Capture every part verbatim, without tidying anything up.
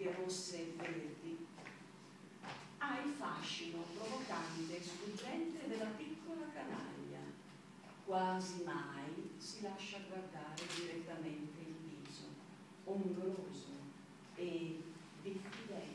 foglie rosse e verdi, ha il fascino provocante e sfuggente della piccola canaglia. Quasi mai si lascia guardare direttamente il viso, ombroso e diffidente.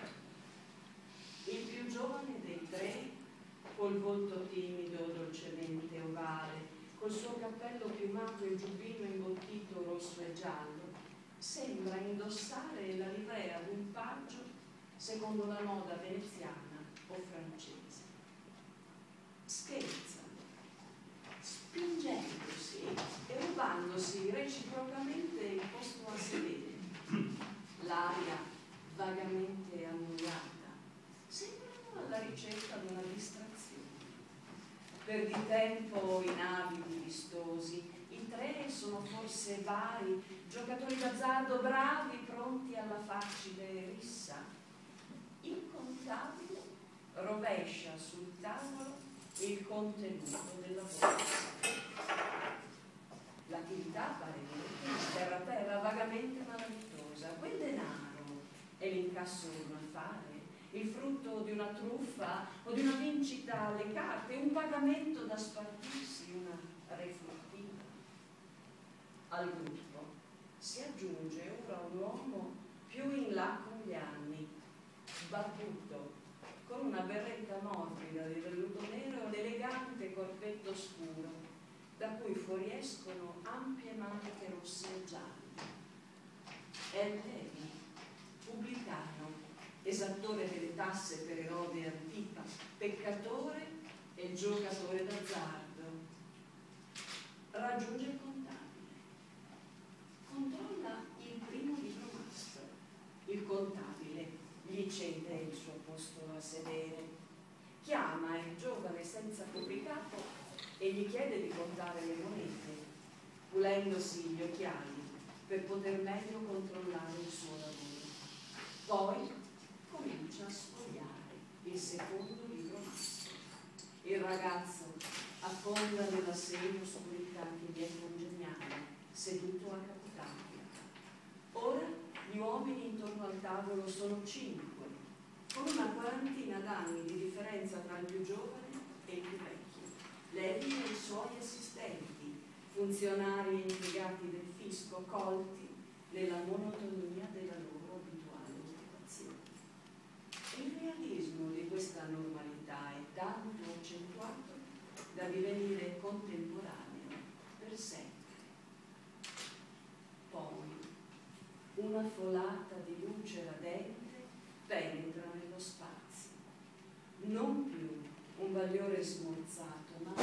Il più giovane dei tre, col volto timido, dolcemente ovale, col suo cappello piumato e giubbino imbottito rosso e giallo, sembra indossare la livrea d'un paggio secondo la moda veneziana o francese. Scherza, spingendosi e rubandosi reciprocamente il posto a sedere. L'aria vagamente annoiata sembrano alla ricerca di una distrazione. Per di tempo in abiti vistosi, i tre sono forse vari giocatori d'azzardo bravi, pronti alla facile rissa. Il contabile rovescia sul tavolo il contenuto della borsa. L'attività pare terra a terra, vagamente malavitosa. Quel denaro è l'incasso di un affare, il frutto di una truffa o di una vincita alle carte, un pagamento da spartirsi, una refurtiva. Al gruppo si aggiunge ora un uomo più in là con gli anni, barbuto, con una berretta morbida di velluto nero e un elegante corpetto scuro, da cui fuoriescono ampie maniche rosse e gialle. È Levi, pubblicano, esattore delle tasse per Erode e Antipa, peccatore e giocatore d'azzardo. Raggiunge il contabile, controlla il primo libro mastro. Il contabile gli cede il suo posto a sedere, chiama il giovane senza copricapo e gli chiede di contare le monete, pulendosi gli occhiali per poter meglio controllare il suo lavoro. Poi comincia a sfogliare il secondo libro mastro. Il ragazzo affonda nella semi-oscurità che gli è congeniale, seduto a capitapia. Ora gli uomini intorno al tavolo sono cinque, con una quarantina d'anni di differenza tra il più giovane e il più vecchio. Levi e i suoi assistenti, funzionari e impiegati del fisco, colti nella monotonia della loro abituale occupazione. Il realismo di questa normalità è tanto accentuato da divenire contemporaneo per sempre. Poi una folata di luce radente penetra nello spazio, non più un bagliore smorzato, ma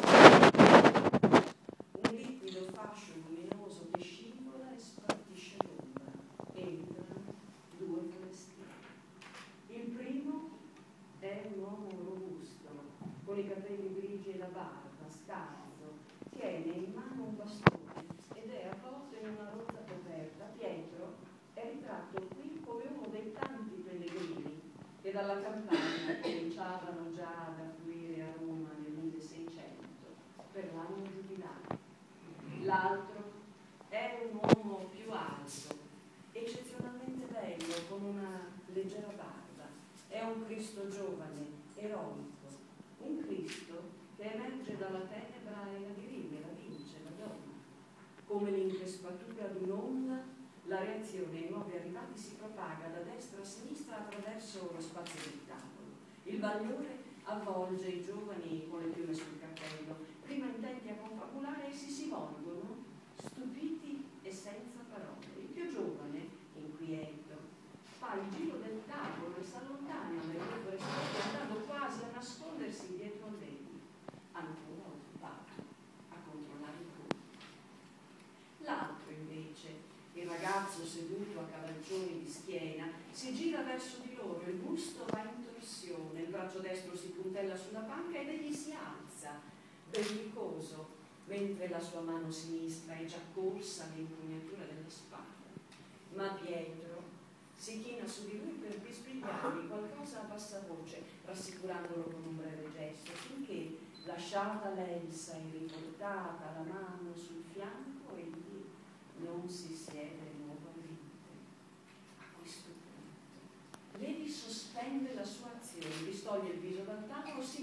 un liquido fascio luminoso che scivola e spartisce l'ombra. Entrano due forestieri. Il primo è un uomo robusto, con i capelli grigi e la barba, scalzo, tiene in mano un bastone ed è avvolto in una rozza coperta. Pietro è ritratto qui come uno dei tanti pellegrini che dalla campagna cominciavano già ad affluire a Roma nel milleseicento per l'anno giubilare. L'altro è un uomo più alto, eccezionalmente bello, con una leggera barba. È un Cristo giovane, eroico, un Cristo che emerge dalla tenebra e la dirime, la vince, la donna. Come l'increspatura d'un'onda, la reazione ai nuovi arrivati si propaga da destra a sinistra attraverso lo spazio del tavolo. Il bagliore avvolge i giovani con le piume sul cappello. Prima intenti a confabulare, essi si volgono, stupiti e senza parole. Il più giovane, inquieto, fa il giro del tavolo e si allontana nel gruppo restante, andando quasi a nascondersi dietro a lei, ancora occupato a controllare il gruppo. L'altro invece, il ragazzo seduto a cavalcioni di schiena, si gira verso di loro, il busto va in torsione, il braccio destro si puntella sulla panca ed egli si alza, bellicoso, mentre la sua mano sinistra è già corsa all'impugnatura della spada. Ma Pietro si china su di lui per bisbigliargli qualcosa a bassa voce, rassicurandolo con un breve gesto, finché, lasciata l'elsa e riportata la mano sul fianco, egli non si siede nuovamente. A questo punto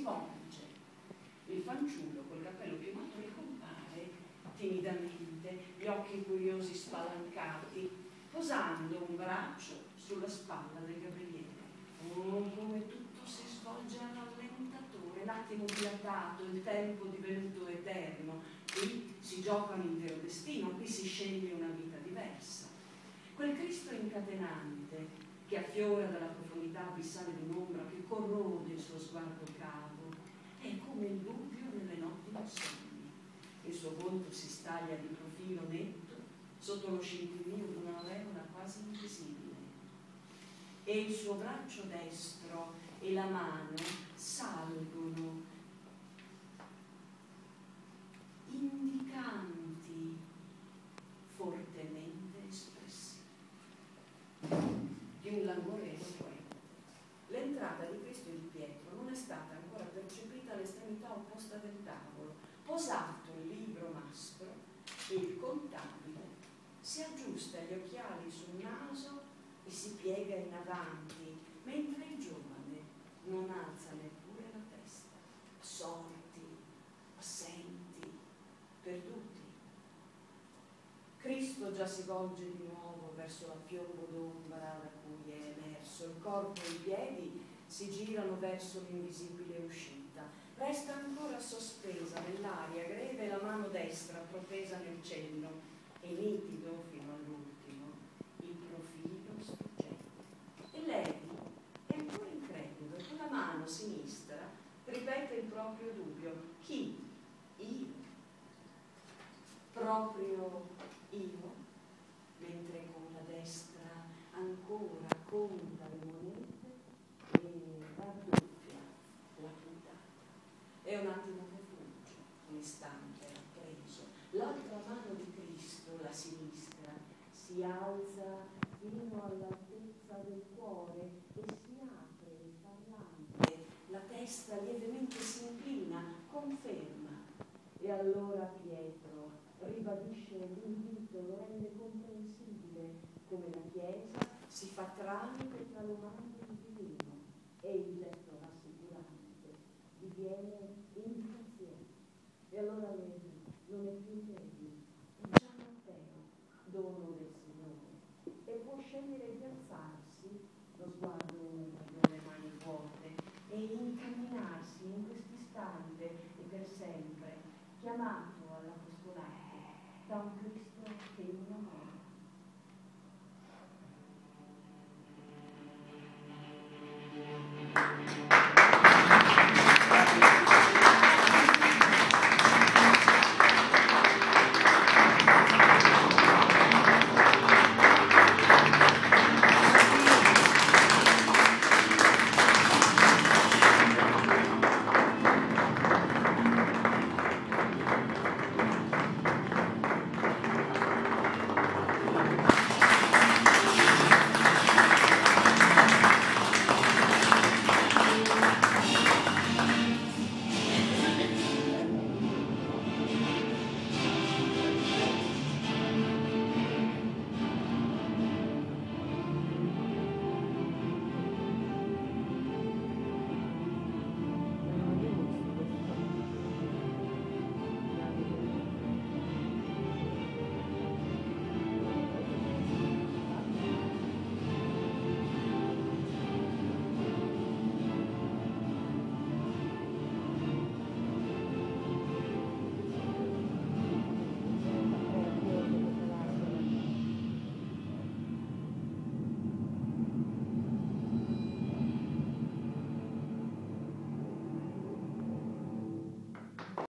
volge. Il fanciullo col cappello piumato ricompare timidamente, gli occhi curiosi spalancati, posando un braccio sulla spalla del Gabriele. Oh, come tutto si svolge a rallentatore, l'attimo dilatato, il tempo divenuto eterno. Qui si gioca un intero destino, qui si sceglie una vita diversa. Quel Cristo incatenante che affiora dalla profondità abissale di un'ombra, che corrode il suo sguardo cavo, è come il dubbio nelle notti insonni. Il suo volto si staglia di profilo netto sotto lo scintillio di un'aureola quasi invisibile, e il suo braccio destro e la mano salgono indicanti, fortemente espressivi, di un languorevole poeta. L'entrata di Cristo e di Pietro non è stata ancora percepita all'estremità opposta del tavolo. Posato il libro mastro, il contabile si aggiusta gli occhiali sul naso e si piega in avanti, mentre il giovane non alza neppure la testa. Sorti, assenti, perduti. Cristo già si volge di nuovo verso la piombo d'ombra da cui è emerso. Il corpo e i piedi si girano verso l'invisibile uscita. Resta ancora sospesa nell'aria greve la mano destra protesa nel cenno e nitido fino all'ultimo il profilo sfuggente. E lei è ancora incredulo, con la mano sinistra ripete il proprio dubbio. Chi? Io? Proprio io? Mentre con la destra ancora conta le monete e raddoppia la puntata. È un attimo che fugge, un istante appreso. L'altra mano di Cristo, la sinistra, si alza fino all'altezza del cuore e si apre parlante. La testa lievemente si inclina, conferma. E allora Pietro ribadisce l'invito, lo rende comprensibile, come la Chiesa si fa tramite tra le mani del divino, e il gesto rassicurante diviene invitazione. E allora vedi, non è più incredibile, è già Matteo, dono del Signore, e può scegliere di alzarsi, lo sguardo umido, le mani vuote, e incamminarsi in quest'istante e per sempre, chiamato all'apostolato da un Cristo